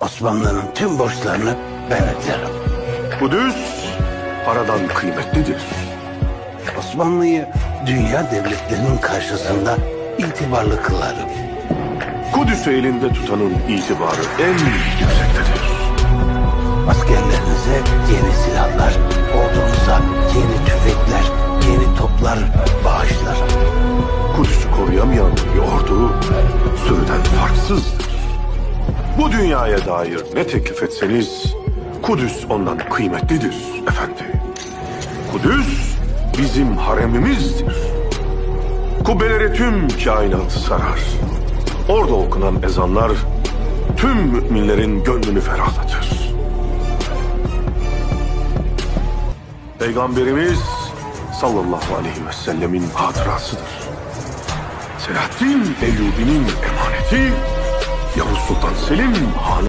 Osmanlı'nın tüm borçlarını ben öderim. Kudüs paradan kıymetlidir. Osmanlı'yı dünya devletlerinin karşısında itibarlı kılarım. Kudüs'ü elinde tutanın itibarı en yüksektedir. Askerlerinize yeni silahlar, ordunuza yeni tüfekler, yeni toplar bağışlarım. Kudüs'ü koruyamayan bir ordu sürüden farksızdır. Bu dünyaya dair ne teklif etseniz Kudüs ondan kıymetlidir efendi. Kudüs bizim haremimizdir. Kubbeleri tüm kainatı sarar. Orada okunan ezanlar tüm müminlerin gönlünü ferahlatır. Peygamberimiz sallallahu aleyhi ve sellemin hatırasıdır. Selahaddin Eyyubi'nin emaneti Yavuz Sultan Selim Han